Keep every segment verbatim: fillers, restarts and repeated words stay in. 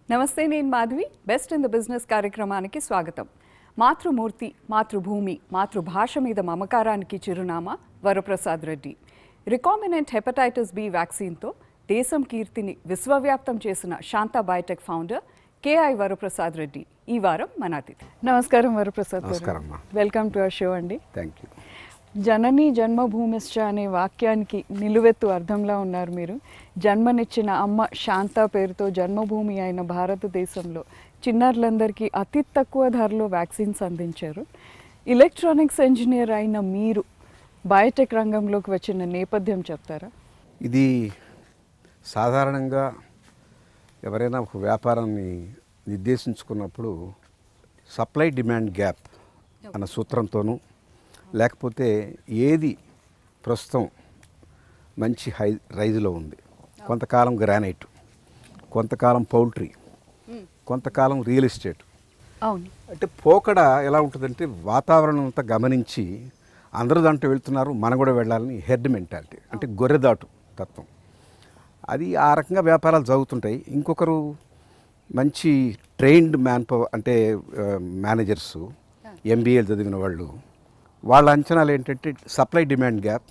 నమస్తే, నేను Madhavi. Best in the business కార్యక్రమానికి స్వాగతం. మాతృమూర్తి, మాతృభూమి, మాతృభాష మీద మమకారానికి చిరునామా Varaprasad Reddy. Recombinant hepatitis B వ్యాక్సిన్తో దేశం కీర్తిని విశ్వవ్యాప్తం చేసిన Shantha biotech founder KI Varaprasad Reddy ఈ వారం మన అతిథి. నమస్కారం వరప్రసాద్ గారు. వెల్కమ్ టు అవర్ షో అండి. Thank you. జనని జన్మభూమిశ్చ అనే వాక్యానికి నిలువెత్తు అర్థంలా ఉన్నారు మీరు. జన్మనిచ్చిన అమ్మ శాంత పేరుతో జన్మభూమి అయిన భారతదేశంలో చిన్నారులందరికీ అతి తక్కువ ధరలో వ్యాక్సిన్స్ అందించారు. ఎలక్ట్రానిక్స్ ఇంజనీర్ అయిన మీరు బయోటెక్ రంగంలోకి వచ్చిన నేపథ్యం చెప్తారా? ఇది సాధారణంగా ఎవరైనా ఒక వ్యాపారాన్ని నిర్దేశించుకున్నప్పుడు సప్లై డిమాండ్ గ్యాప్ అన్న సూత్రంతోనూ, లేకపోతే ఏది ప్రస్తుతం మంచి హై రైజులో ఉంది, కొంతకాలం గ్రానైట్, కొంతకాలం పౌల్ట్రీ, కొంతకాలం రియల్ ఎస్టేట్. అవును. అంటే పోకడ ఎలా ఉంటుందంటే వాతావరణం అంతా గమనించి అందరూ దాంట్లో వెళ్తున్నారు, మనం కూడా వెళ్ళాలని హెడ్ మెంటాలిటీ, అంటే గొర్రెదాటు తత్వం. అది ఆ రకంగా వ్యాపారాలు జరుగుతుంటాయి. ఇంకొకరు మంచి ట్రైన్డ్ మ్యాన్ పవర్, అంటే మేనేజర్సు, ఎంబీఏలు చదివిన వాళ్ళు, వాళ్ళ అంచనాలు ఏంటంటే సప్లై డిమాండ్ గ్యాప్,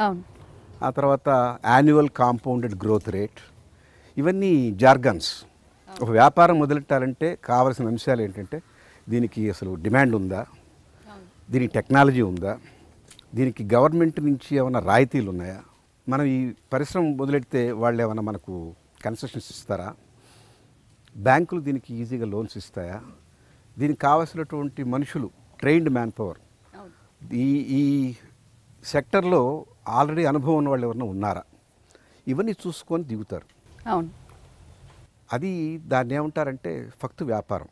ఆ తర్వాత యాన్యువల్ కాంపౌండెడ్ గ్రోత్ రేట్, ఇవన్నీ జార్గన్స్. ఒక వ్యాపారం మొదలెట్టాలంటే కావాల్సిన అంశాలు ఏంటంటే దీనికి అసలు డిమాండ్ ఉందా, దీనికి టెక్నాలజీ ఉందా, దీనికి గవర్నమెంట్ నుంచి ఏమైనా రాయితీలు ఉన్నాయా, మనం ఈ పరిశ్రమ మొదలెడితే వాళ్ళు ఏమైనా మనకు కన్సెషన్స్ ఇస్తారా, బ్యాంకులు దీనికి ఈజీగా లోన్స్ ఇస్తాయా, దీనికి కావాల్సినటువంటి మనుషులు, ట్రైన్డ్ మ్యాన్ పవర్, ఈ ఈ సెక్టర్లో ఆల్రెడీ అనుభవం ఉన్న వాళ్ళు ఎవరైనా ఉన్నారా, ఇవన్నీ చూసుకొని దిగుతారు. అవును. అది దాన్ని ఏమంటారంటే ఫక్తు వ్యాపారం.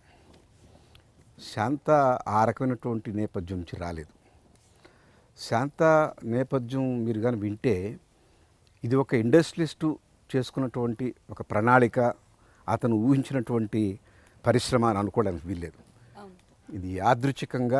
శాంత ఆ రకమైనటువంటి నేపథ్యం నుంచి రాలేదు. శాంత నేపథ్యం మీరు కానీ వింటే ఇది ఒక ఇండస్ట్రియలిస్టు చేసుకున్నటువంటి ఒక ప్రణాళిక, అతను ఊహించినటువంటి పరిశ్రమ అని అనుకోవడానికి వీల్లేదు. ఇది యాదృచ్ఛికంగా,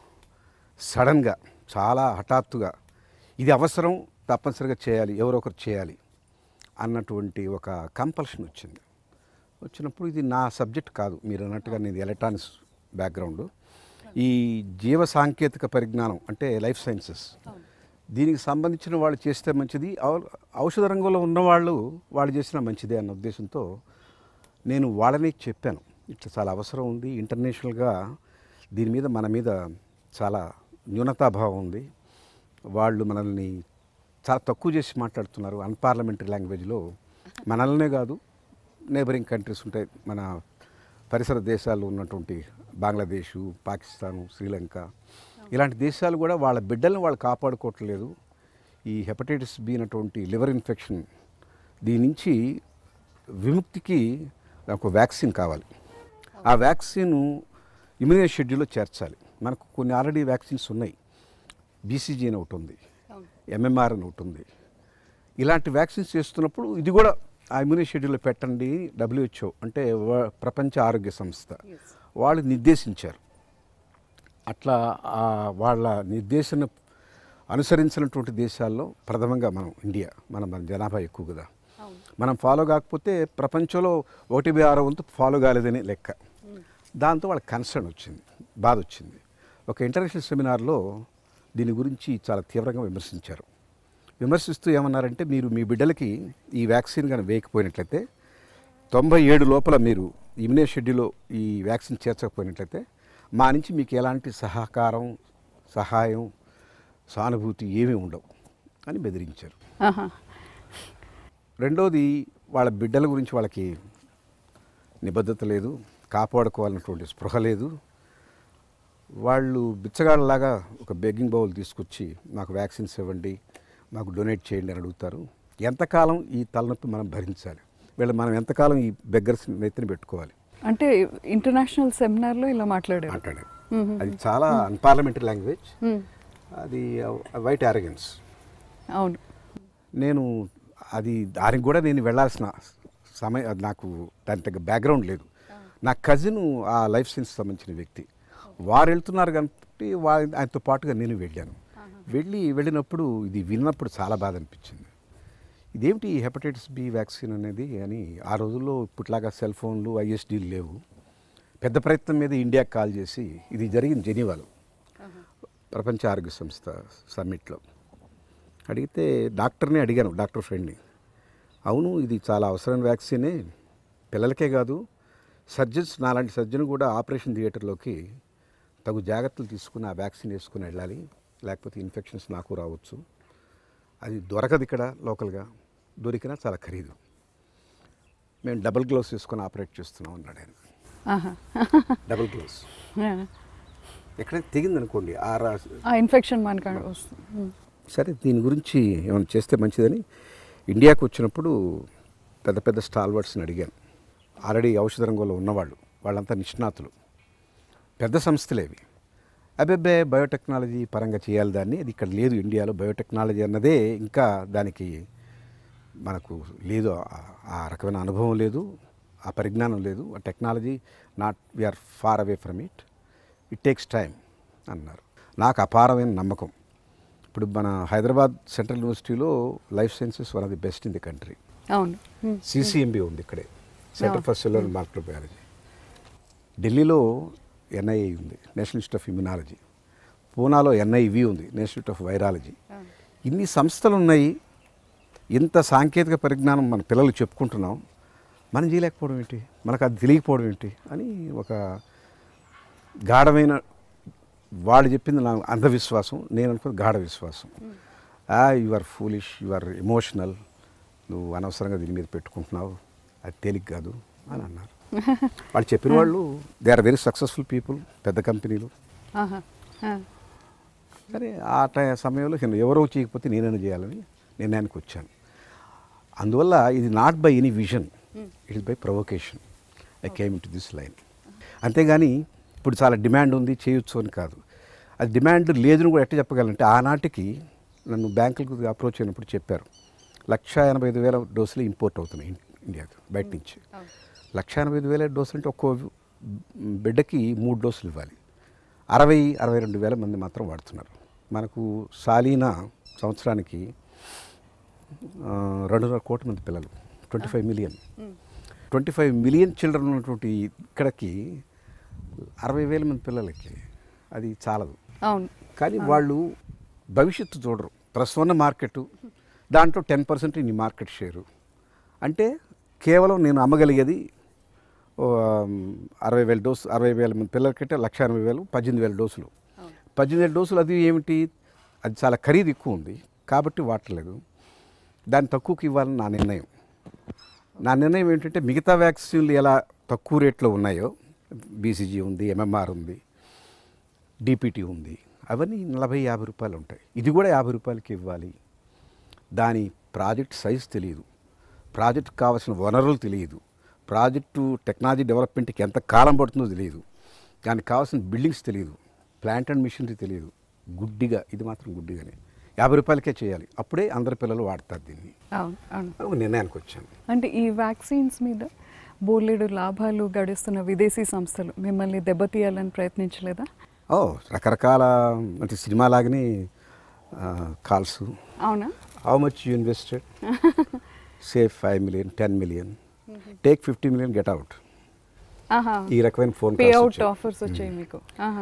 సడన్గా, చాలా హఠాత్తుగా ఇది అవసరం, తప్పనిసరిగా చేయాలి, ఎవరో ఒకరు చేయాలి అన్నటువంటి ఒక కంపల్షన్ వచ్చింది. వచ్చినప్పుడు ఇది నా సబ్జెక్ట్ కాదు, మీరు అన్నట్టుగా నేను ఎలక్ట్రానిక్స్ బ్యాక్గ్రౌండ్, ఈ జీవ సాంకేతిక పరిజ్ఞానం అంటే లైఫ్ సైన్సెస్, దీనికి సంబంధించిన వాళ్ళు చేస్తే మంచిది, ఔషధ రంగంలో ఉన్నవాళ్ళు వాళ్ళు చేసినా మంచిదే అన్న ఉద్దేశంతో నేను వాళ్ళని చెప్పాను, ఇట్లా చాలా అవసరం ఉంది, ఇంటర్నేషనల్గా దీని మీద మన మీద చాలా న్యూనతాభావం ఉంది, వాళ్ళు మనల్ని చాలా తక్కువ చేసి మాట్లాడుతున్నారు, అన్పార్లమెంటరీ లాంగ్వేజ్లో. మనల్నే కాదు, నేబరింగ్ కంట్రీస్ ఉంటాయి, మన పరిసర దేశాల్లో ఉన్నటువంటి బంగ్లాదేశు, పాకిస్తాను, శ్రీలంక, ఇలాంటి దేశాలు కూడా వాళ్ళ బిడ్డలను వాళ్ళు కాపాడుకోవట్లేదు. ఈ హెపటైటిస్ బి అన్నటువంటి లివర్ ఇన్ఫెక్షన్, దీని నుంచి విముక్తికి ఒక వ్యాక్సిన్ కావాలి. ఆ వ్యాక్సిన్ ఇమ్యూనైజ్ షెడ్యూల్లో చేర్చాలి. మనకు కొన్ని ఆల్రెడీ వ్యాక్సిన్స్ ఉన్నాయి, బీసీజీ అని ఒకటి ఉంది, ఎంఎంఆర్ అని ఒకటి ఉంది. ఇలాంటి వ్యాక్సిన్స్ చేస్తున్నప్పుడు ఇది కూడా ఆ ఇమ్యూనైజ్ షెడ్యూల్లో పెట్టండి, డబ్ల్యూహెచ్ఓ అంటే ప్రపంచ ఆరోగ్య సంస్థ వాళ్ళు నిర్దేశించారు. అట్లా వాళ్ళ నిర్దేశన అనుసరించినటువంటి దేశాల్లో ప్రథమంగా మనం ఇండియా, మన మన జనాభా ఎక్కువ కదా, మనం ఫాలో కాకపోతే ప్రపంచంలో ఒకటి బై ఆరో వంతు ఫాలో కాలేదని లెక్క. దాంతో వాళ్ళకి కన్సర్న్ వచ్చింది, బాధ వచ్చింది. ఒక ఇంటర్నేషనల్ సెమినార్లో దీని గురించి చాలా తీవ్రంగా విమర్శించారు. విమర్శిస్తూ ఏమన్నారంటే, మీరు మీ బిడ్డలకి ఈ వ్యాక్సిన్ కానీ వేయకపోయినట్లయితే, తొంభై ఏడు లోపల మీరు ఇమ్యూనైజ్ షెడ్యూల్లో ఈ వ్యాక్సిన్ చేర్చకపోయినట్లయితే మా నుంచి మీకు ఎలాంటి సహకారం, సహాయం, సానుభూతి ఏమీ ఉండవు అని బెదిరించారు. రెండోది, వాళ్ళ బిడ్డల గురించి వాళ్ళకి నిబద్ధత లేదు, కాపాడుకోవాలన్నటువంటి స్పృహ లేదు. వాళ్ళు బిచ్చగాళ్ళలాగా ఒక బెగ్గింగ్ బౌల్ తీసుకొచ్చి మాకు వ్యాక్సిన్స్ ఇవ్వండి, మాకు డొనేట్ చేయండి అని అడుగుతారు. ఎంతకాలం ఈ తలనొప్పి మనం భరించాలి, వీళ్ళు మనం ఎంతకాలం ఈ బెగ్గర్స్ నెత్తిని పెట్టుకోవాలి. అంటే ఇంటర్నేషనల్ సెమినార్లో ఇలా మాట్లాడారు మాట్లాడారు అది చాలా అన్పార్లమెంటరీ లాంగ్వేజ్, అది వైట్ యారగెన్స్. అవును. నేను అది దానికి కూడా నేను వెళ్ళాల్సిన సమయం, నాకు దాని తగ్గ బ్యాక్గ్రౌండ్ లేదు. నా కజిన్ ఆ లైఫ్ సైన్స్ సంబంధించిన వ్యక్తి, వారు వెళ్తున్నారు కాబట్టి వారి ఆయనతో పాటుగా నేను వెళ్ళాను. వెళ్ళి వెళ్ళినప్పుడు ఇది విన్నప్పుడు చాలా బాధ అనిపించింది. ఇదేమిటి ఈ హెపటైటిస్ బి వ్యాక్సిన్ అనేది అని ఆ రోజుల్లో ఇప్పట్లాగా సెల్ ఫోన్లు ఐఎస్డీలు లేవు. పెద్ద ప్రయత్నం మీద ఇండియాకి కాల్ చేసి ఇది జరిగింది జెనీవాలో ప్రపంచ ఆరోగ్య సంస్థ సమ్మిట్లో. అడిగితే డాక్టర్ని అడిగాను, డాక్టర్ ఫ్రెండ్ని. అవును ఇది చాలా అవసరమైన వ్యాక్సినే, పిల్లలకే కాదు సర్జన్స్ నాలాంటి సర్జన్ కూడా ఆపరేషన్ థియేటర్లోకి తగు జాగ్రత్తలు తీసుకుని ఆ వ్యాక్సిన్ వేసుకుని వెళ్ళాలి, లేకపోతే ఇన్ఫెక్షన్స్ నాకు రావచ్చు. అది దొరకదు ఇక్కడ లోకల్గా, దొరికినా చాలా ఖరీదు. మేము డబుల్ గ్లౌస్ వేసుకొని ఆపరేట్ చేస్తున్నాం అన్నాడు ఆయన. డబుల్ గ్లౌస్ ఎక్కడైనా తెగింది అనుకోండి ఆ ఇన్ఫెక్షన్ మనకు వస్తుంది. సరే దీని గురించి ఏమైనా చేస్తే మంచిదని ఇండియాకు వచ్చినప్పుడు పెద్ద పెద్ద స్టాల్వర్డ్స్ని అడిగాను. ఆల్రెడీ ఔషధ రంగంలో ఉన్నవాళ్ళు, వాళ్ళంతా నిష్ణాతులు, పెద్ద సంస్థలేవి. అబ్బాబ్బే బయోటెక్నాలజీ పరంగా చేయాలి దాన్ని, అది ఇక్కడ లేదు ఇండియాలో. బయోటెక్నాలజీ అన్నదే ఇంకా దానికి మనకు లేదు, ఆ రకమైన అనుభవం లేదు, ఆ పరిజ్ఞానం లేదు. ఆ technology not we are far away from it, it takes time అన్నారు. నాకు అపారమైన నమ్మకం. ఇప్పుడు మన హైదరాబాద్ సెంట్రల్ యూనివర్సిటీలో life sciences one of the best in the country. అవును, సిసిఎంబి ఉంది ఇక్కడే, Centre for Cellular and Molecular Biology. ఢిల్లీలో ఎన్ఐఏ ఉంది, నేషనల్ ఇన్స్టిట్యూట్ ఆఫ్ ఇమ్యునాలజీ. పూనాలో ఎన్ఐవి ఉంది, నేషనల్ ఇన్స్టిట్యూట్ ఆఫ్ వైరాలజీ. ఇన్ని సంస్థలు ఉన్నాయి. ఇంత సాంకేతిక పరిజ్ఞానం మన పిల్లలు చెప్పుకుంటున్నాం, మనం చేయలేకపోవడం ఏంటి, మనకు అది తెలియకపోవడం ఏంటి అని ఒక గాఢమైన, వాళ్ళు చెప్పింది నా అంధవిశ్వాసం, నేను అనుకున్న గాఢ విశ్వాసం. You are foolish, you are emotional, నువ్వు అనవసరంగా దీని మీద పెట్టుకుంటున్నావు, అది తేలిక కాదు అని అన్నారు. వాళ్ళు చెప్పిన వాళ్ళు they are very successful people, పెద్ద కంపెనీలు. సరే ఆ టై సమయంలో ఎవరో చేయకపోతే నేనైనా చేయాలని నిర్ణయానికి వచ్చాను. అందువల్ల ఇది not by any vision, it is by provocation I came into this line. అంతేగాని ఇప్పుడు చాలా డిమాండ్ ఉంది చేయొచ్చు అని కాదు. అది డిమాండ్ లేదని కూడా ఎట్లా చెప్పగలంటే, ఆనాటికి నన్ను బ్యాంకులకు అప్రోచ్ అయినప్పుడు చెప్పారు లక్ష ఎనభై ఐదు వేల డోసులు ఇంపోర్ట్ అవుతున్నాయి ఇండియాకు బయట నుంచి. లక్ష ఎనభై ఐదు వేల డోసులు అంటే ఒక్కో బిడ్డకి మూడు డోసులు ఇవ్వాలి. అరవై అరవై రెండు వేల మంది మాత్రం వాడుతున్నారు. మనకు సాలీన సంవత్సరానికి రెండున్నర కోట్ల మంది పిల్లలు, twenty five million twenty five million children ఉన్నటువంటి ఇక్కడికి అరవై వేల మంది పిల్లలకి అది చాలదు. కానీ వాళ్ళు భవిష్యత్తు చూడరు. ప్రస్తుతం ఉన్న మార్కెట్ దాంట్లో టెన్ పర్సెంట్ నీ మార్కెట్ షేరు అంటే కేవలం నేను అమ్మగలిగేది అరవై వేల డోసు, అరవై వేల మంది పిల్లలకంటే లక్ష ఎనభై వేలు పద్దెనిమిది వేల డోసులు పద్దెనిమిది వేల డోసులు అది ఏమిటి, అది చాలా ఖరీదు ఎక్కువ ఉంది కాబట్టి వాడలేదు. దాన్ని తక్కువకి ఇవ్వాలని నా నిర్ణయం. నా నిర్ణయం ఏంటంటే మిగతా వ్యాక్సిన్లు ఎలా తక్కువ రేట్లో ఉన్నాయో, బీసీజీ ఉంది, ఎంఎంఆర్ ఉంది, డిపిటీ ఉంది, అవన్నీ నలభై యాభై రూపాయలు ఉంటాయి. ఇది కూడా యాభై రూపాయలకి ఇవ్వాలి. దాని ప్రాజెక్ట్ సైజ్ తెలియదు, ప్రాజెక్ట్ కావాల్సిన వనరులు తెలియదు, ప్రాజెక్టు టెక్నాలజీ డెవలప్మెంట్కి ఎంత కాలం పడుతుందో తెలియదు, దానికి కావాల్సిన బిల్డింగ్స్ తెలియదు, ప్లాంట్ అండ్ మిషనరీ తెలియదు. గుడ్డిగా, ఇది మాత్రం గుడ్డిగానే యాభై రూపాయలకే చేయాలి, అప్పుడే అందరి పిల్లలు వాడతారు దీన్ని. నిర్ణయానికి వచ్చాను. అంటే ఈ వ్యాక్సిన్స్ మీద బోలెడు లాభాలు గడిస్తున్న విదేశీ సంస్థలు మిమ్మల్ని దెబ్బతీయాలని ప్రయత్నించలేదా? ఓ రకరకాల, అంటే సినిమా లాగానే కాల్స్. అవునా? How much you invested? Save five million ten million take fifty million get out. ఈ రకమైన ఫోన్ పేఅవుట్ ఆఫర్స్ వచ్చాయి మీకు?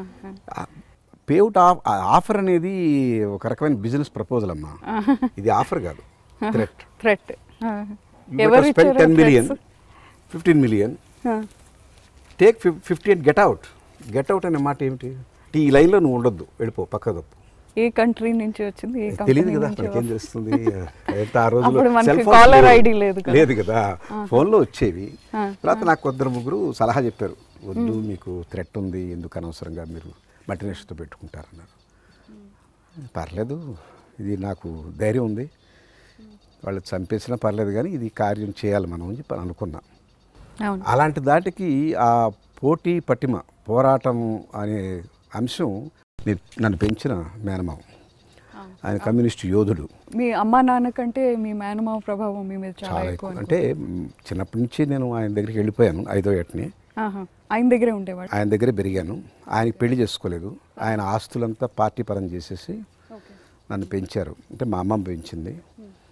పేఅవుట్ ఆఫర్ అనేది ఒక రకమైన బిజినెస్ ప్రపోజల్ అమ్మా, ఇది ఆఫర్ కాదు, threat. Threat. Spend ten million fifteen million take fifty and get out. Get out అనే మాట ఏమిటి? ఈ లైన్లో నువ్వు ఉండొద్దు, వెళ్ళిపో, పక్క తప్పు. ఏ కంట్రీ నుంచి వచ్చింది? తెలియదు కదా, మనకేం తెలుస్తుంది? ఆ రోజుల్లో లేదు కదా, ఫోన్లో వచ్చేవి. తర్వాత నాకు కొందరు ముగ్గురు సలహా చెప్పారు, వద్దు మీకు థ్రెట్ ఉంది, ఎందుకు అనవసరంగా మీరు మల్టీనేషనల్తో పెట్టుకుంటారన్నారు. పర్లేదు, ఇది నాకు ధైర్యం ఉంది, వాళ్ళు చంపేసినా పర్లేదు కానీ ఇది కార్యం చేయాలి మనం అని చెప్పి అనుకున్నా. అలాంటి దాటికి ఆ పోటీ పటిమ పోరాటం అనే అంశం నన్ను పెంచిన మేనమావ. ఆయన కమ్యూనిస్ట్ యోధుడు. మీ అమ్మా నాన్న కంటే మీ మేనమావ ప్రభావం మీ మీద చాలా ఎక్కువ. అంటే చిన్నప్పటి నుంచి నేను ఆయన దగ్గరికి వెళ్ళిపోయాను, ఐదో ఏటని. ఆయన దగ్గరే ఉండేవాడు, ఆయన దగ్గరే పెరిగాను. ఆయనకి పెళ్లి చేసుకోలేదు, ఆయన ఆస్తులంతా పార్టీ పరం చేసేసి నన్ను పెంచారు. అంటే మా అమ్మమ్మ పెంచింది.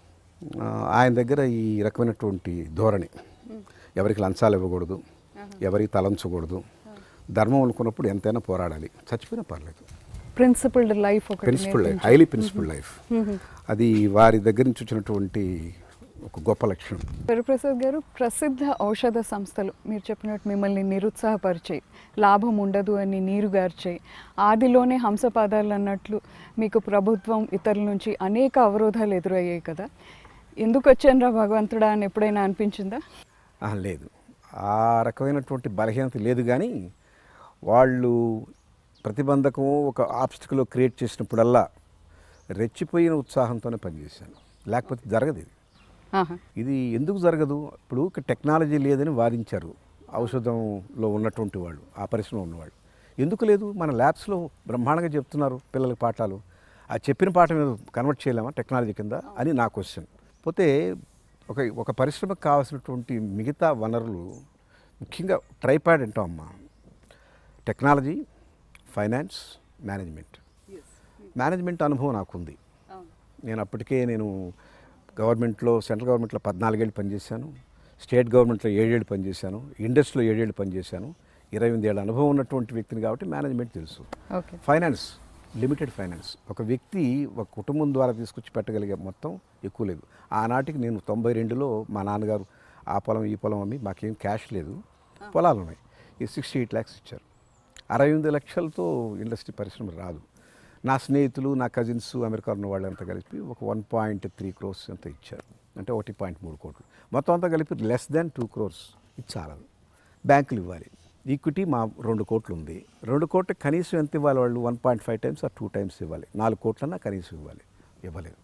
ఆయన దగ్గర ఈ రకమైనటువంటి ధోరణి, ఎవరికి లంచాలు ఇవ్వకూడదు, ఎవరికి తలంచకూడదు, ధర్మం అనుకున్నప్పుడు ఎంతైనా పోరాడాలి, చచ్చిపోయినా పర్లేదు. Principled life, principled life, highly principled life, అది వారి దగ్గర నుంచి వచ్చినటువంటి ఒక గొప్ప లక్షణం. వరప్రసాద్ గారు, ప్రసిద్ధ ఔషధ సంస్థలు మీరు చెప్పినట్టు మిమ్మల్ని నిరుత్సాహపరిచాయి, లాభం ఉండదు అని నీరు గార్చాయి, ఆదిలోనే హంసపాదాలు అన్నట్లు మీకు ప్రభుత్వం ఇతరుల నుంచి అనేక అవరోధాలు ఎదురయ్యాయి కదా. ఎందుకు వచ్చానరా భగవంతుడా అని ఎప్పుడైనా అనిపించిందా? లేదు, ఆ రకమైనటువంటి బలహీనత లేదు. కానీ వాళ్ళు ప్రతిబంధకం ఒక ఆబ్స్టికల్ క్రియేట్ చేసినప్పుడల్లా రెచ్చిపోయిన ఉత్సాహంతోనే పనిచేశాను, లేకపోతే జరగదు ఇది. ఇది ఎందుకు జరగదు? ఇప్పుడు టెక్నాలజీ లేదని వాదించారు ఔషధంలో ఉన్నటువంటి వాళ్ళు, ఆ పరిశ్రమ ఉన్నవాళ్ళు. ఎందుకు లేదు? మన ల్యాబ్స్లో బ్రహ్మాండంగా చెప్తున్నారు పిల్లలకి పాఠాలు. ఆ చెప్పిన పాఠం మీద కన్వర్ట్ చేయలేమా టెక్నాలజీ కింద అని నా క్వశ్చన్. పోతే ఒక ఒక పరిశ్రమకు కావాల్సినటువంటి మిగతా వనరులు, ముఖ్యంగా ట్రైపాడ్ అంటాం అమ్మా, టెక్నాలజీ, ఫైనాన్స్, మేనేజ్మెంట్. మేనేజ్మెంట్ అనుభవం నాకుంది. నేను అప్పటికే నేను గవర్నమెంట్లో, సెంట్రల్ గవర్నమెంట్లో పద్నాలుగేళ్ళు పనిచేశాను, స్టేట్ గవర్నమెంట్లో ఏడేళ్ళు పనిచేశాను, ఇండస్ట్రీలో ఏడేళ్ళు పనిచేశాను. ఇరవై ఎనిమిది ఏళ్ళ అనుభవం ఉన్నటువంటి వ్యక్తిని కాబట్టి మేనేజ్మెంట్ తెలుసు. ఫైనాన్స్, లిమిటెడ్ ఫైనాన్స్, ఒక వ్యక్తి ఒక కుటుంబం ద్వారా తీసుకొచ్చి పెట్టగలిగే మొత్తం ఎక్కువ లేదు. ఆనాటికి నేను తొంభై రెండులో మా నాన్నగారు ఆ పొలం ఈ పొలం అమ్మి, మాకేం క్యాష్ లేదు, పొలాలు ఉన్నాయి, ఈ సిక్స్టీ ఎయిట్ ల్యాక్స్ ఇచ్చారు. అరవై ఎనిమిది లక్షలతో ఇండస్ట్రీ పరిశ్రమ రాదు. నా స్నేహితులు, నా కజిన్స్, అమెరికా ఉన్న వాళ్ళంతా కలిపి ఒక వన్ పాయింట్ త్రీ క్రోర్స్ అంత ఇచ్చారు, అంటే ఒకటి పాయింట్ మూడు కోట్లు మొత్తం అంతా కలిపి లెస్ దాన్ టూ క్రోర్స్ ఇది చాలదు. బ్యాంకులు ఇవ్వాలి, ఈక్విటీ మా రెండు కోట్లు ఉంది, రెండు కోట్లు కనీసం ఎంత ఇవ్వాలి వాళ్ళు? వన్ పాయింట్ ఫైవ్ టైమ్స్ ఆ టూ టైమ్స్ ఇవ్వాలి, నాలుగు కోట్లన్నా కనీసం ఇవ్వాలి, ఇవ్వలేదు.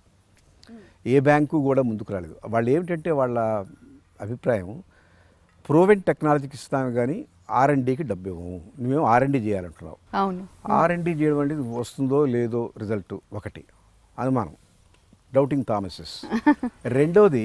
ఏ బ్యాంకు కూడా ముందుకు రాలేదు. వాళ్ళు ఏమిటంటే వాళ్ళ అభిప్రాయం, ప్రోవెన్ టెక్నాలజీకి ఇస్తాము కానీ ఆర్ అండ్ డీకి డబ్బు ఇవ్వము, నువ్వేమో ఆర్ అండ్ డీ చేయాలంటున్నావు. అవును, ఆర్ అండ్ డీ చేయడం అనేది వస్తుందో లేదో రిజల్ట్ ఒకటి అనుమానం, డౌటింగ్ థామసెస్. రెండోది,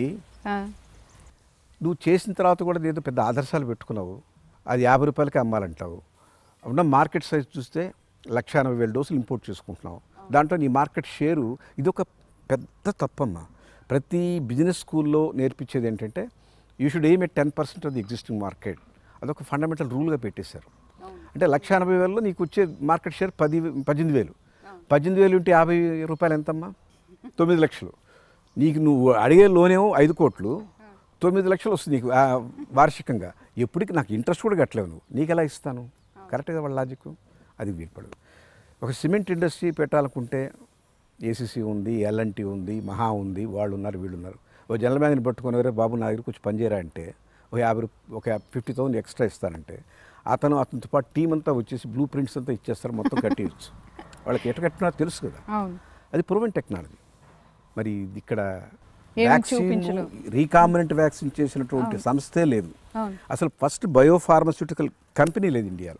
నువ్వు చేసిన తర్వాత కూడా ఏదో పెద్ద ఆదర్శాలు పెట్టుకున్నావు, అది యాభై రూపాయలకి అమ్మాలంటావు. ఉన్న మార్కెట్ సైజ్ చూస్తే లక్ష ఎనభై వేల డోసులు ఇంపోర్ట్ చేసుకుంటున్నావు, దాంట్లో నీ మార్కెట్ షేరు. ఇది ఒక పెద్ద తప్పమ్మా. ప్రతి బిజినెస్ స్కూల్లో నేర్పించేది ఏంటంటే you should aim at ten percent of the existing market. అదొక ఫండమెంటల్ రూల్గా పెట్టేశారు. అంటే లక్ష ఎనభై వేలలో నీకు వచ్చే మార్కెట్ షేర్ పది పద్దెనిమిది వేలు పద్దెనిమిది వేలు ఉంటే యాభై రూపాయలు ఎంతమ్మా? తొమ్మిది లక్షలు. నీకు నువ్వు అడిగే లోనేమో ఐదు కోట్లు, తొమ్మిది లక్షలు వస్తుంది నీకు వార్షికంగా. ఎప్పటికి నాకు ఇంట్రెస్ట్ కూడా కట్టలేవు, నువ్వు నీకు ఎలా ఇస్తాను? కరెక్ట్గా వాళ్ళ లాజిక్ అది వీల్పడదు. ఒక సిమెంట్ ఇండస్ట్రీ పెట్టాలనుకుంటే ఏసీసీ ఉంది, ఎల్ఎన్టీ ఉంది, మహా ఉంది, వాళ్ళు ఉన్నారు, వీళ్ళు ఉన్నారు. ఓ జనరల్ మేనేజర్ని పట్టుకొని ఎవరే బాబు నా దగ్గర కొంచెం పనిచేయరా అంటే ఒక యాభై ఒక ఫిఫ్టీ థౌసండ్ ఎక్స్ట్రా ఇస్తానంటే అతను అతనితో పాటు టీం అంతా వచ్చేసి బ్లూ ప్రింట్స్ అంతా ఇచ్చేస్తారు, మొత్తం కట్టియచ్చు. వాళ్ళకి ఎట్ట కట్టినా తెలుసు కదా, అది ప్రూవెన్ టెక్నాలజీ. మరి ఇక్కడ వ్యాక్సిన్, రీకాంబినెంట్ వ్యాక్సిన్ చేసినటువంటి సంస్థే లేదు అసలు. ఫస్ట్ బయోఫార్మస్యూటికల్ కంపెనీ లేదు ఇండియాలో.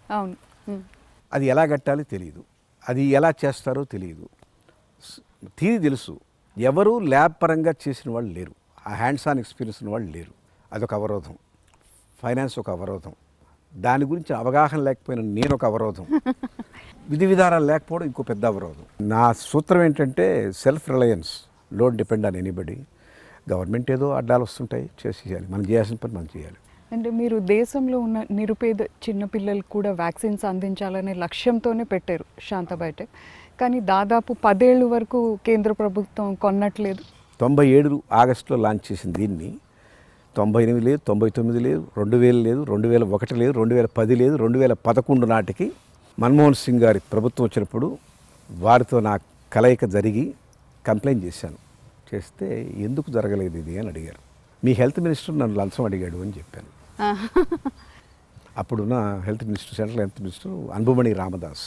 అది ఎలా కట్టాలి తెలియదు, అది ఎలా చేస్తారో తెలియదు. థీరీ తెలుసు, ఎవరు ల్యాబ్ పరంగా చేసిన వాళ్ళు లేరు, ఆ హ్యాండ్స్ ఆన్ ఎక్స్పీరియన్స్ ఉన్న వాళ్ళు లేరు. అదొక అవరోధం. ఫైనాన్స్ ఒక అవరోధం, దాని గురించి అవగాహన లేకపోయినా నేను ఒక అవరోధం, విధి విధానాలు లేకపోవడం ఇంకో పెద్ద అవరోధం. నా సూత్రం ఏంటంటే self reliance, don't depend on anybody. Government ఏదో అడ్డాలు వస్తుంటాయి, చేసి చేయాలి, మనం చేయాల్సిన పని మనం చేయాలి. అంటే మీరు దేశంలో ఉన్న నిరుపేద చిన్నపిల్లలకు కూడా వ్యాక్సిన్స్ అందించాలనే లక్ష్యంతోనే పెట్టారు శాంత బయోటెక్. కానీ దాదాపు పదేళ్ళు వరకు కేంద్ర ప్రభుత్వం కొన్నట్లేదు. తొంభై ఏడు ఆగస్టులో లాంచ్ చేసిన దీన్ని తొంభై ఎనిమిది లేదు, తొంభై తొమ్మిది లేదు, రెండు వేలు లేదు, రెండు వేల ఒకటి లేదు, రెండు వేల పది లేదు, రెండు వేల పదకొండు నాటికి మన్మోహన్ సింగ్ గారి ప్రభుత్వం వచ్చినప్పుడు వారితో నా కలయిక జరిగి కంప్లైంట్ చేశాను. చేస్తే ఎందుకు జరగలేదు ఇది అని అడిగారు. మీ హెల్త్ మినిస్టర్ నన్ను లంచం అడిగాడు అని చెప్పాను. అప్పుడున్న health minister, central health minister Anbumani Ramadoss,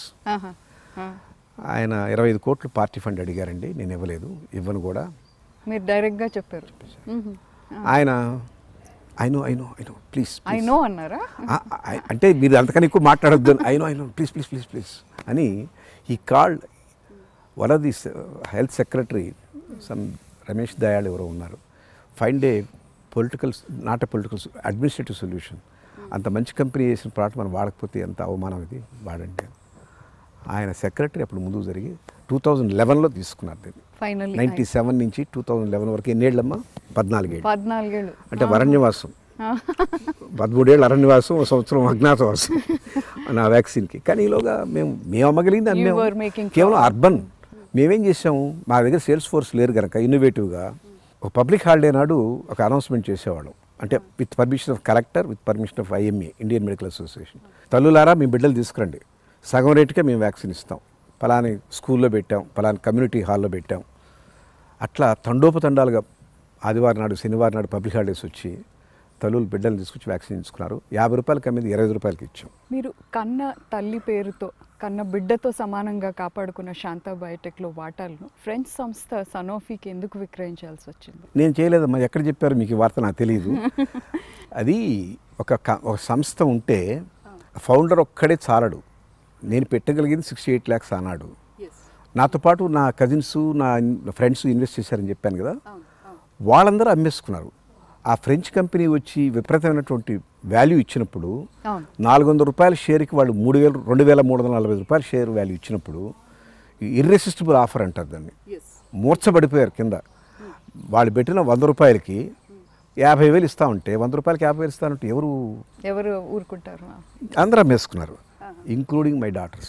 ఆయన ఇరవై ఐదు కోట్లు పార్టీ ఫండ్ అడిగారండి, నేను ఇవ్వలేదు, ఇవ్వను కూడా. మీరు డైరెక్ట్గా చెప్పారు. ఆయన ఐనో ఐనో ఐనో ప్లీజ్ ఐనో అన్నారా? అంటే మీరు అంతకన్నా ఎక్కువ మాట్లాడొద్దు, I know I know please please please please అని ఈ called one of the health secretary, some Ramesh Dayal ఎవరో ఉన్నారు, find a political, not a political, administrative solution. అంత మంచి కంపెనీ చేసిన ప్రోడక్ట్ మనం వాడకపోతే ఎంత అవమానం ఇది, వాడండి. ఆయన సెక్రటరీ అప్పుడు ముందుకు జరిగి టూ థౌజండ్ లెవెన్లో తీసుకున్నారు దీన్ని. ఫైనల్లీ నైంటీ సెవెన్ నుంచి టూ థౌజండ్ లెవెన్ వరకు ఎన్నేళ్ళమ్మా? పద్నాలుగేళ్ళు. పద్నాలుగేళ్ళు అంటే అరణ్యవాసం, పదమూడేళ్ళు అరణ్యవాసం, ఒక సంవత్సరం అజ్ఞాతవాసం నా వ్యాక్సిన్కి. కానీ ఈలోగా మేము మేము అమ్మగలిగింది అమ్మాము. కేవలం అర్బన్. మేమేం చేసాము, మా దగ్గర సేల్స్ ఫోర్స్ లేరు కనుక ఇన్నోవేటివ్గా ఒక పబ్లిక్ హాలిడే నాడు ఒక అనౌన్స్మెంట్ చేసేవాళ్ళం. అంటే with permission of collector, with permission of IMA, Indian Medical Association. తల్లులారా మీ బిడ్డలు తీసుకురండి, సగం రేటుకే మేము వ్యాక్సిన్ ఇస్తాం, పలాని స్కూల్లో పెట్టాం, పలాని కమ్యూనిటీ హాల్లో పెట్టాం. అట్లా తండోపతండాలుగా ఆదివారం నాడు శనివారం నాడు పబ్లిక్ హాలిడేస్ వచ్చి తల్లులు బిడ్డలు తీసుకొచ్చి వ్యాక్సిన్ ఇచ్చుకున్నారు. యాభై రూపాయలు కమ్మిది ఇరవై రూపాయలకి ఇచ్చాం. మీరు కన్న తల్లి పేరుతో కన్న బిడ్డతో సమానంగా కాపాడుకున్న శాంతా బయోటెక్లో వాటాలను ఫ్రెంచ్ సంస్థ సనోఫీకి ఎందుకు విక్రయించాల్సి వచ్చింది? నేను చేయలేదమ్మా. ఎక్కడ చెప్పారు మీకు ఈ వార్త? నాకు తెలియదు. అది ఒక ఒక సంస్థ ఉంటే ఫౌండర్ ఒక్కడే చాలడు. నేను పెట్టగలిగింది సిక్స్టీ ఎయిట్ ల్యాక్స్ అన్నాడు. నాతో పాటు నా కజిన్స్, నా ఫ్రెండ్స్ ఇన్వెస్ట్ చేశారని చెప్పాను కదా, వాళ్ళందరూ అమ్మేసుకున్నారు. ఆ ఫ్రెంచ్ కంపెనీ వచ్చి విపరీతమైనటువంటి వాల్యూ ఇచ్చినప్పుడు నాలుగు వందల రూపాయల షేర్కి వాళ్ళు మూడు వేలు రెండు వేల మూడు వందల నలభై రూపాయల షేర్ వాల్యూ ఇచ్చినప్పుడు ఇర్రెసిస్టిబుల్ ఆఫర్ అంటారు దాన్ని. మూర్చబడిపోయారు కింద. వాళ్ళు పెట్టిన వంద రూపాయలకి యాభై వేలు ఇస్తా ఉంటే, వంద రూపాయలకి యాభై వేలు ఇస్తానంటే ఎవరు ఎవరు ఊరుకుంటారు? అందరూ అమ్మేసుకున్నారు, ఇంక్లూడింగ్ మై డాటర్స్.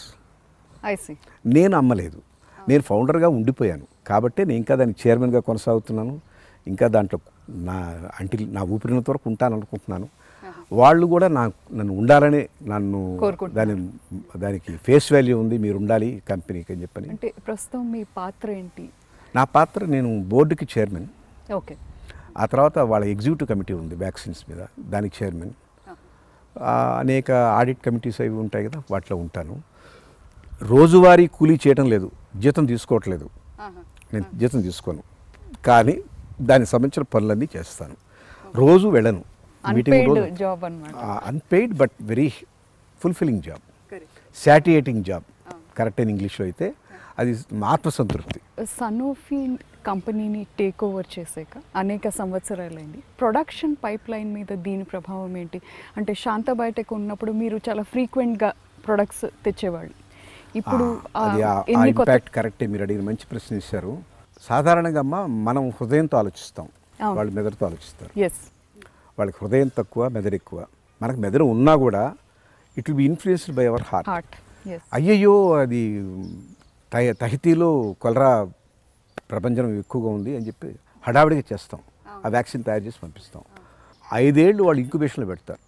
నేను అమ్మలేదు, నేను ఫౌండర్గా ఉండిపోయాను కాబట్టి నేను ఇంకా దానికి చైర్మన్గా కొనసాగుతున్నాను. ఇంకా దాంట్లో నా అంటే నా ఊపిరినంత వరకు ఉంటాను అనుకుంటున్నాను. వాళ్ళు కూడా నా నన్ను ఉండాలని, నన్ను దాని దానికి ఫేస్ వాల్యూ ఉంది, మీరు ఉండాలి కంపెనీకి అని చెప్పని. అంటే ప్రస్తుతం మీ పాత్ర ఏంటి? నా పాత్ర, నేను బోర్డుకి చైర్మన్. ఓకే. ఆ తర్వాత వాళ్ళ ఎగ్జిక్యూటివ్ కమిటీ ఉంది వ్యాక్సిన్స్ మీద, దానికి చైర్మన్. అనేక ఆడిట్ కమిటీస్ అవి ఉంటాయి కదా, వాటిలో ఉంటాను. రోజువారీ కూలీ చేయడం లేదు, జీతం తీసుకోవట్లేదు. నేను జీతం తీసుకోను, కానీ దానికి సంబంధించిన పనులన్నీ చేస్తాను. రోజు వెళ్ళను meeting. Unpaid but very fulfilling job, satiating job. Correct అయిన ఇంగ్లీష్లో అయితే అది ఆత్మసంతృప్తి. సనోఫీ కంపెనీని టేక్ ఓవర్ చేసాక అనేక సంవత్సరాలైంది. ప్రొడక్షన్ పైప్ లైన్ మీద దీని ప్రభావం ఏంటి? అంటే శాంతా బయోటెక్ ఉన్నప్పుడు మీరు చాలా ఫ్రీక్వెంట్గా ప్రొడక్ట్స్ తెచ్చేవాళ్ళు. ఇప్పుడు ఇంపాక్ట్ కరెక్టే. మీరు అడిగిన మంచి ప్రశ్న ఇచ్చారు. సాధారణంగా అమ్మ మనం హృదయంతో ఆలోచిస్తాం, వాళ్ళు మెదడుతో ఆలోచిస్తారు. వాళ్ళకి హృదయం తక్కువ, మెదడు ఎక్కువ. మనకు మెదడు ఉన్నా కూడా it will be influenced by our heart. అయ్యయ్యో అది తహ తహితీలో కొలరా ప్రపంచం ఎక్కువగా ఉంది అని చెప్పి హడావిడిగా చేస్తాం. ఆ వ్యాక్సిన్ తయారు చేసి పంపిస్తాం. ఐదేళ్ళు వాళ్ళు ఇంక్యుబేషన్లో పెడతారు,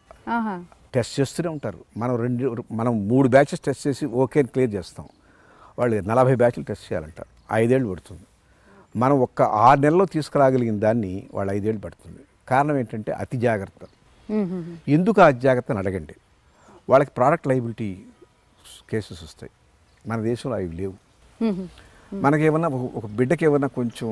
టెస్ట్ చేస్తూనే ఉంటారు. మనం రెండు మనం మూడు బ్యాచెస్ టెస్ట్ చేసి ఓకే క్లియర్ చేస్తాం. వాళ్ళు నలభై బ్యాచ్లు టెస్ట్ చేయాలంటారు. ఐదేళ్ళు పడుతుంది. మనం ఒక్క ఆరు నెలల్లో తీసుకురాగలిగిన దాన్ని వాళ్ళు ఐదేళ్ళు పడుతుంది. కారణం ఏంటంటే అతి జాగ్రత్త. ఎందుకు ఆ అతి జాగ్రత్త అని అడగండి. వాళ్ళకి ప్రోడక్ట్ లైబిలిటీ కేసెస్ వస్తాయి. మన దేశంలో అవి లేవు. మనకేమన్నా ఒక బిడ్డకి ఏమన్నా కొంచెం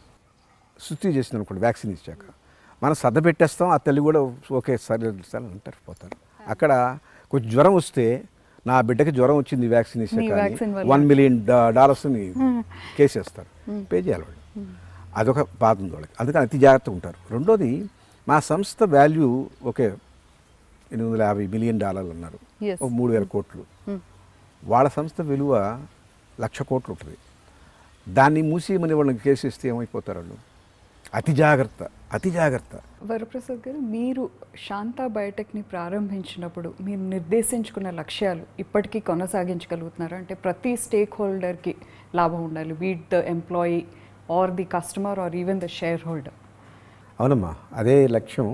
శుద్ధి చేసింది అనుకోండి, వ్యాక్సిన్ ఇచ్చాక మనం సర్ద పెట్టేస్తాం. ఆ తల్లి కూడా ఓకే సరే సార్ అంటారు, పోతారు. అక్కడ కొంచెం జ్వరం వస్తే నా బిడ్డకి జ్వరం వచ్చింది వ్యాక్సిన్ ఇచ్చాక వన్ మిలియన్ డాలర్స్ని కేసేస్తారు, పే చేయాలి వాళ్ళు. అదొక బాధ ఉంది వాళ్ళకి. అందుకని అతి జాగ్రత్తగా ఉంటారు. రెండోది, మా సంస్థ వాల్యూ ఓకే ఎనిమిది వందల యాభై మిలియన్ డాలర్లు అన్నారు, ఒక మూడు వేల కోట్లు. వాళ్ళ సంస్థ విలువ లక్ష కోట్లు ఉంటుంది. దాన్ని మూసేయమని వాళ్ళని కేసేస్తే ఏమైపోతారు వాళ్ళు? అతి జాగ్రత్త, అతి జాగ్రత్త. వరప్రసాద్ గారు, మీరు శాంతా బయోటెక్ని ప్రారంభించినప్పుడు మీరు నిర్దేశించుకున్న లక్ష్యాలు ఇప్పటికీ కొనసాగించగలుగుతున్నారు? అంటే ప్రతి స్టేక్ హోల్డర్కి లాభం ఉండాలి, be it the employee or the customer or even the shareholder. అవునమ్మా, అదే లక్ష్యం.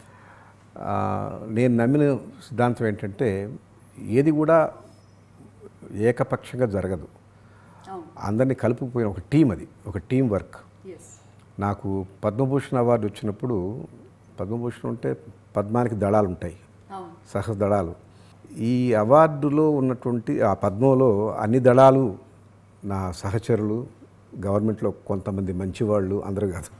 నేను నమ్మిన సిద్ధాంతం ఏంటంటే ఏది కూడా ఏకపక్షంగా జరగదు, అందరినీ కలుపుకుపోయిన ఒక టీం, అది ఒక టీం వర్క్. నాకు పద్మభూషణ్ అవార్డు వచ్చినప్పుడు, పద్మభూషణ్ ఉంటే పద్మానికి దళాలు ఉంటాయి, సహస్ర దళాలు. ఈ అవార్డులో ఉన్నటువంటి ఆ పద్మంలో అన్ని దళాలు నా సహచరులు, గవర్నమెంట్లో కొంతమంది మంచివాళ్ళు, అందరూ కాదు,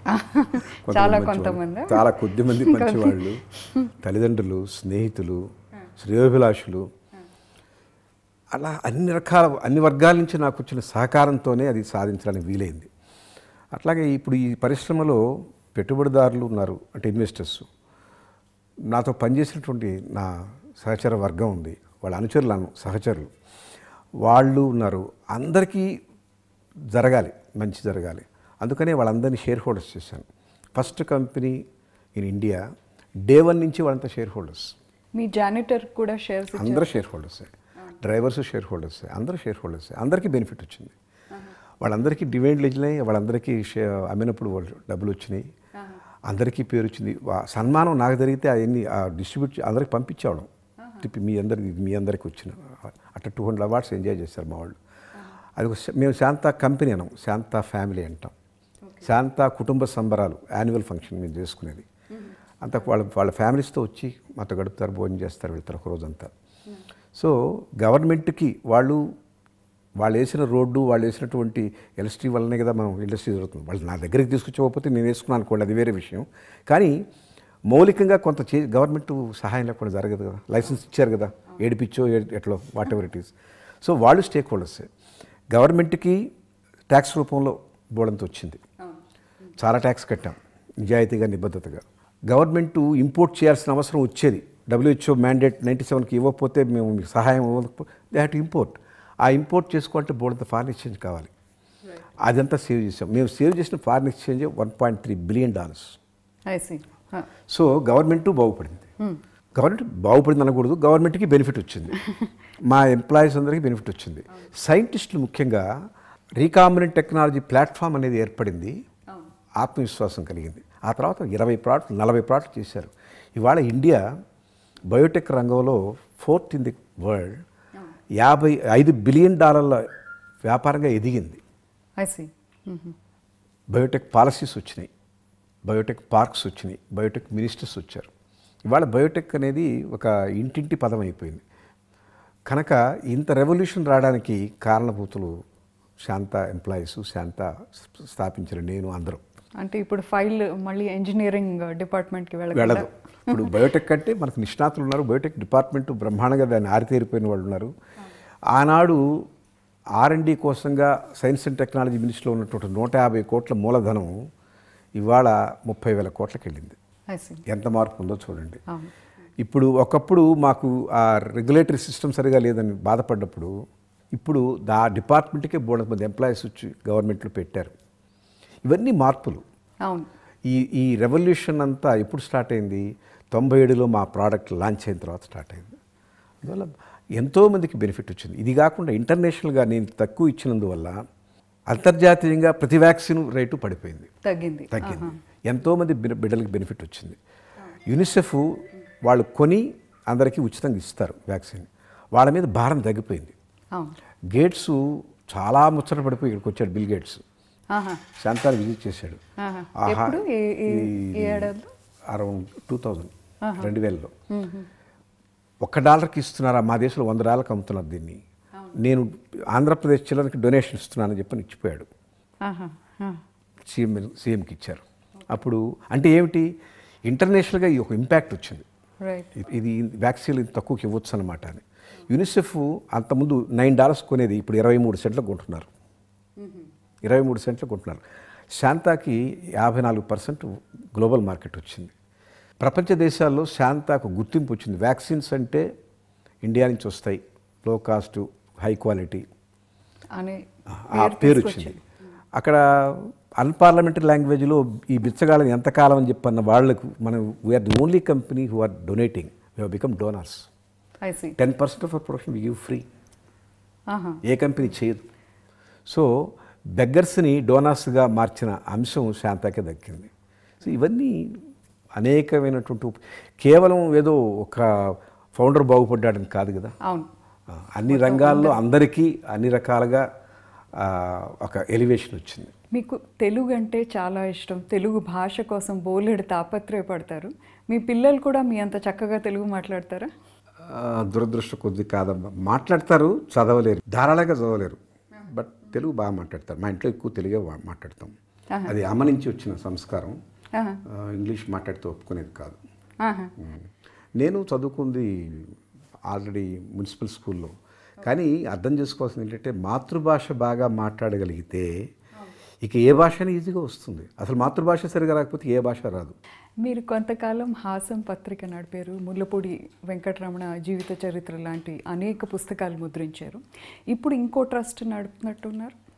చాలా కొద్ది మంది మంచివాళ్ళు, తల్లిదండ్రులు, స్నేహితులు, శ్రేయోభిలాషులు, అలా అన్ని రకాల అన్ని వర్గాల నుంచి నాకు వచ్చిన సహకారంతోనే అది సాధించడానికి వీలైంది. అట్లాగే ఇప్పుడు ఈ పరిశ్రమలో పెట్టుబడిదారులు ఉన్నారు, అంటే ఇన్వెస్టర్స్. నాతో పనిచేసినటువంటి నా సహచర వర్గం ఉంది, వాళ్ళ అనుచరులను సహచరులు వాళ్ళు ఉన్నారు. అందరికీ జరగాలి, మంచి జరగాలి. అందుకనే వాళ్ళందరినీ షేర్ హోల్డర్స్ చేశాను. First company in India, day one నుంచి వాళ్ళంతా షేర్ హోల్డర్స్. మీ జానిటర్ కూడా షేర్స్ అందరూ షేర్ హోల్డర్సే, డ్రైవర్స్ షేర్ హోల్డర్సే, అందరూ షేర్ హోల్డర్సే. అందరికీ బెనిఫిట్ వచ్చింది. వాళ్ళందరికీ డివిడెండ్లు వచ్చినాయి, వాళ్ళందరికీ షే అమ్మినప్పుడు వాళ్ళు డబ్బులు వచ్చినాయి, అందరికీ పేరు వచ్చింది. సన్మానం నాకు జరిగితే అవన్నీ డిస్ట్రిబ్యూట్ అందరికి పంపించేవాళ్ళం. తిప్పి మీ అందరికి మీ అందరికి వచ్చిన అట్లా టూ హండ్రెడ్ అవార్డ్స్ ఎంజాయ్ చేశారు మా వాళ్ళు. అది మేము శాంత కంపెనీ అన్నాం, శాంత ఫ్యామిలీ అంటాం. శాంత కుటుంబ సంబరాలు యాన్యువల్ ఫంక్షన్ మేము చేసుకునేది. అంత వాళ్ళ వాళ్ళ ఫ్యామిలీస్తో వచ్చి మాతో గడుపుతారు, భోజనం చేస్తారు, వెళ్తారు ఒక రోజంతా. సో గవర్నమెంట్కి వాళ్ళు వాళ్ళు వేసిన రోడ్డు, వాళ్ళు వేసినటువంటి ఎలక్ట్రిసిటీ వల్లనే కదా మనం ఇండస్ట్రీ జరుగుతుంది. వాళ్ళు నా దగ్గరికి తీసుకొచ్చుకోకపోతే నేను వేసుకున్నాను అనుకోండి, అది వేరే విషయం. కానీ మౌలికంగా కొంత చే గవర్నమెంట్ సహాయం లేకుండా జరగదు కదా. లైసెన్స్ ఇచ్చారు కదా, ఏడిపిచ్చో ఎట్లో whatever it is. So వాళ్ళు స్టేక్ హోల్డర్సే. గవర్నమెంట్కి ట్యాక్స్ రూపంలో బోర్డంతో వచ్చింది, చాలా ట్యాక్స్ కట్టాం నిజాయితీగా, నిబద్ధతగా. గవర్నమెంట్ ఇంపోర్ట్ చేయాల్సిన అవసరం వచ్చేది. డబ్ల్యూహెచ్ఓ మ్యాండేట్ నైంటీ సెవెన్కి ఇవ్వకపోతే మేము మీకు సహాయం ఇవ్వకపోతే దే హ్యావ్ టు ఇంపోర్ట్. ఆ ఇంపోర్ట్ చేసుకోవాలంటే బోర్డంత ఫారిన్ ఎక్స్చేంజ్ కావాలి. అదంతా సేవ్ చేసాం. మేము సేవ్ చేసిన foreign exchange one point three billion dollars. So government బాగుపడింది. గవర్నమెంట్ బాగుపడింది అనకూడదు, గవర్నమెంట్కి బెనిఫిట్ వచ్చింది, మా ఎంప్లాయీస్ అందరికీ బెనిఫిట్ వచ్చింది. సైంటిస్టులు ముఖ్యంగా రీకాంబినెంట్ టెక్నాలజీ ప్లాట్ఫామ్ అనేది ఏర్పడింది, ఆత్మవిశ్వాసం కలిగింది. ఆ తర్వాత ఇరవై ప్రోడక్ట్లు నలభై ప్రోడక్ట్లు చేశారు. ఇవాళ ఇండియా బయోటెక్ రంగంలో ఫోర్త్ ఇన్ ది వరల్డ్, యాభై ఐదు బిలియన్ డాలర్ల వ్యాపారంగా ఎదిగింది. బయోటెక్ పాలసీస్ వచ్చినాయి, బయోటెక్ పార్క్స్ వచ్చినాయి, బయోటెక్ మినిస్టర్స్ వచ్చారు. ఇవాళ బయోటెక్ అనేది ఒక ఇంటింటి పదం అయిపోయింది. కనుక ఇంత రెవల్యూషన్ రావడానికి కారణభూతులు శాంత ఎంప్లాయీస్, శాంత స్థాపించిన నేను, అందరం. అంటే ఇప్పుడు ఫైల్ మళ్ళీ ఇంజనీరింగ్ డిపార్ట్మెంట్కి వెళ్ళదు. ఇప్పుడు బయోటెక్ అంటే మనకు నిష్ణాతులు ఉన్నారు, బయోటెక్ డిపార్ట్మెంట్ బ్రహ్మాండంగా దాన్ని ఆరితేరిపోయిన వాళ్ళు ఉన్నారు. ఆనాడు ఆర్ అండ్ డి కోసంగా సైన్స్ అండ్ టెక్నాలజీ మినిస్ట్రీలో ఉన్నటువంటి నూట యాభై కోట్ల మూలధనం ఇవాళ ముప్పై వేల కోట్లకి వెళ్ళింది. ఎంత మార్పు ఉందో చూడండి. ఇప్పుడు ఒకప్పుడు మాకు ఆ రెగ్యులేటరీ సిస్టమ్ సరిగా లేదని బాధపడ్డప్పుడు ఇప్పుడు దా డిపార్ట్మెంట్కే బోర్డు మంది ఎంప్లాయీస్ వచ్చి గవర్నమెంట్లో పెట్టారు. ఇవన్నీ మార్పులు. ఈ ఈ రెవల్యూషన్ అంతా ఎప్పుడు స్టార్ట్ అయింది? తొంభై ఏడులో మా ప్రోడక్ట్ లాంచ్ అయిన తర్వాత స్టార్ట్ అయింది. అందువల్ల ఎంతోమందికి బెనిఫిట్ వచ్చింది. ఇది కాకుండా ఇంటర్నేషనల్గా నేను తక్కువ ఇచ్చినందువల్ల అంతర్జాతీయంగా ప్రతి వ్యాక్సిన్ రేటు పడిపోయింది, తగ్గింది తగ్గింది ఎంతోమంది బిడ్డలకి బెనిఫిట్ వచ్చింది. యూనిసెఫ్ వాళ్ళు కొని అందరికీ ఉచితంగా ఇస్తారు వ్యాక్సిన్, వాళ్ళ మీద భారం తగ్గిపోయింది. గేట్స్ చాలా ముచ్చట పడిపోయి ఇక్కడికి వచ్చాడు బిల్ గేట్స్, శాంతాలు విజిట్ చేశాడు అరౌండ్ టూ థౌజండ్ రెండు వేలలో. ఒక్క డాలర్కి ఇస్తున్నారా? మా దేశంలో వంద డాలర్కి అమ్ముతున్నారు దీన్ని. నేను ఆంధ్రప్రదేశ్ చిల్లరకి డొనేషన్ ఇస్తున్నానని చెప్పని ఇచ్చిపోయాడు. సీఎం సీఎంకి ఇచ్చారు. అప్పుడు అంటే ఏమిటి, ఇంటర్నేషనల్గా ఈ ఒక ఇంపాక్ట్ వచ్చింది. ఇది వ్యాక్సిన్ తక్కువకి ఇవ్వచ్చు అనమాట అని. యూనిసెఫ్ అంతకుముందు నైన్ డాలర్స్ కొనేది ఇప్పుడు ఇరవై మూడు సెంట్లకు కొంటున్నారు, ఇరవై మూడు సెంట్లకు కొంటున్నారు. శాంతాకి యాభై నాలుగు పర్సెంట్ గ్లోబల్ మార్కెట్ వచ్చింది. ప్రపంచ దేశాల్లో శాంతాకు గుర్తింపు వచ్చింది. వ్యాక్సిన్స్ అంటే ఇండియా నుంచి వస్తాయి, లో కాస్ట్, హై క్వాలిటీ అనే ఆ పేరు వచ్చింది. అక్కడ అన్పార్లమెంటరీ లాంగ్వేజ్లో ఈ బిచ్చగాళ్ళని ఎంతకాలం అని చెప్పన్న వాళ్ళకు మనం we are the only company who are donating, we have become donors. Ten percent of our production we give free. ఏ కంపెనీ చేయదు. సో బెగ్గర్స్ని డోనర్స్గా మార్చిన అంశం శాంతాకే దక్కింది. సో ఇవన్నీ అనేకమైనటువంటి కేవలం ఏదో ఒక ఫౌండర్ బాగుపడ్డాడని కాదు కదా, అన్ని రంగాల్లో అందరికీ అన్ని రకాలుగా ఒక ఎలివేషన్ వచ్చింది. మీకు తెలుగు అంటే చాలా ఇష్టం, తెలుగు భాష కోసం బోలెడు తాపత్రయపడతారు. మీ పిల్లలు కూడా మీ అంత చక్కగా తెలుగు మాట్లాడతారా? దురదృష్ట కొద్ది కాదమ్మా, మాట్లాడతారు, చదవలేరు, ధారాళంగా చదవలేరు, బట్ తెలుగు బాగా మాట్లాడతారు. మా ఇంట్లో ఎక్కువ తెలుగే మాట్లాడతాం. అది అమ్మ నుంచి వచ్చిన సంస్కారం. ఇంగ్లీష్ మాట్లాడితే ఒప్పుకునేది కాదు. నేను చదువుకుంది ఆల్రెడీ మున్సిపల్ స్కూల్లో. కానీ అర్థం చేసుకోవాల్సింది ఏంటంటే మాతృభాష బాగా మాట్లాడగలిగితే ఇక ఏ భాషనే ఈజీగా వస్తుంది. అసలు మాతృభాష సరిగా రాకపోతే ఏ భాష రాదు. మీరు కొంతకాలం హాసం పత్రిక నడిపారు, ముల్లపూడి వెంకటరమణ జీవిత చరిత్ర లాంటి అనేక పుస్తకాలు ముద్రించారు. ఇప్పుడు ఇంకో ట్రస్ట్ నడుపుతున్నట్టున్నారు.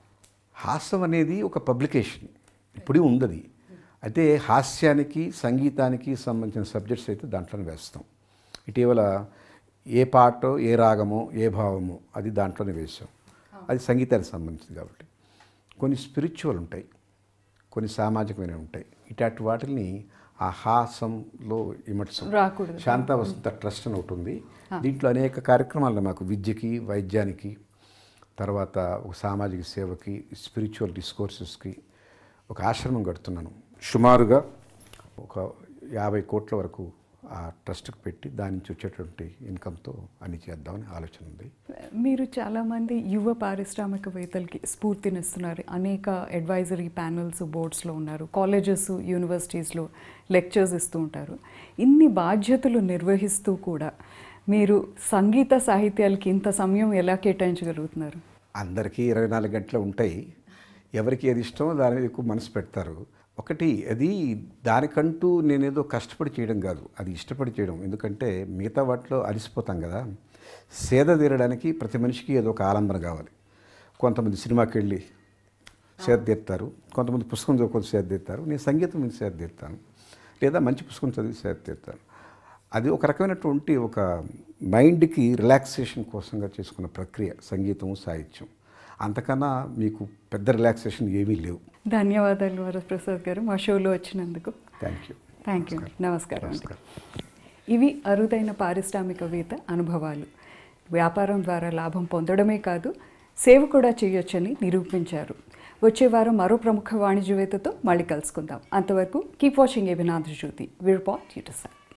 హాస్యం అనేది ఒక పబ్లికేషన్ ఇప్పుడు ఉండదు. అయితే హాస్యానికి సంగీతానికి సంబంధించిన సబ్జెక్ట్స్ అయితే దాంట్లోనే వేస్తాం. ఇటీవల ఏ పాటో ఏ రాగమో ఏ భావమో అది దాంట్లోనే వేసాం. అది సంగీతానికి సంబంధించింది కాబట్టి. కొన్ని స్పిరిచువల్ ఉంటాయి, కొన్ని సామాజికమైనవి ఉంటాయి. ఇట్లాంటి వాటిని ఆ హాసంలో ఇమర్సం. శాంతా వసంత ట్రస్ట్ అని ఒకటి ఉంది. దీంట్లో అనేక కార్యక్రమాలు మాకు విద్యకి, వైద్యానికి, తర్వాత ఒక సామాజిక సేవకి, స్పిరిచువల్ డిస్కోర్సెస్కి ఒక ఆశ్రమం కడుతున్నాను. సుమారుగా ఒక యాభై కోట్ల వరకు ఆ ట్రస్ట్కి పెట్టి దాని నుంచి వచ్చేటువంటి ఇన్కమ్తో అన్ని చేద్దామని ఆలోచన ఉంది. మీరు చాలామంది యువ పారిశ్రామికవేత్తలకి స్ఫూర్తినిస్తున్నారు. అనేక అడ్వైజరీ ప్యానల్స్, బోర్డ్స్లో ఉన్నారు. కాలేజెస్, యూనివర్సిటీస్లో లెక్చర్స్ ఇస్తూ ఉంటారు. ఇన్ని బాధ్యతలు నిర్వహిస్తూ కూడా మీరు సంగీత సాహిత్యాలకి ఇంత సమయం ఎలా కేటాయించగలుగుతున్నారు? అందరికీ ఇరవై నాలుగు గంటలు ఉంటాయి. ఎవరికి ఏది ఇష్టమో దాని మీద ఎక్కువ మనసు పెడతారు. ఒకటి అది దానికంటూ నేనేదో కష్టపడి చేయడం కాదు, అది ఇష్టపడి చేయడం. ఎందుకంటే మిగతా వాటిలో అలసిపోతాం కదా. సేద తీరడానికి ప్రతి మనిషికి ఏదో ఒక ఆలంబన కావాలి. కొంతమంది సినిమాకి వెళ్ళి సేద తీరుతారు, కొంతమంది పుస్తకం చదువుకొని సేద తీరుతారు. నేను సంగీతం మీద సేద తీరుతాను, లేదా మంచి పుస్తకం చదివి సేద తీరుతాను. అది ఒక రకమైనటువంటి ఒక మైండ్కి రిలాక్సేషన్ కోసంగా చేసుకున్న ప్రక్రియ సంగీతం, సాహిత్యం. అంతకన్నా మీకు పెద్ద రిలాక్సేషన్ ఏమీ లేవు. ధన్యవాదాలు వరప్రసాద్ గారు మా షోలో వచ్చినందుకు. Thank you. Thank you. నమస్కారం. ఇవి అరుదైన పారిశ్రామికవేత్త అనుభవాలు. వ్యాపారం ద్వారా లాభం పొందడమే కాదు, సేవ కూడా చేయొచ్చని నిరూపించారు. వచ్చే వారం మరో ప్రముఖ వాణిజ్యవేత్తతో మళ్ళీ కలుసుకుందాం. అంతవరకు keep watching ABN Andhra Jyothi. We report you to side.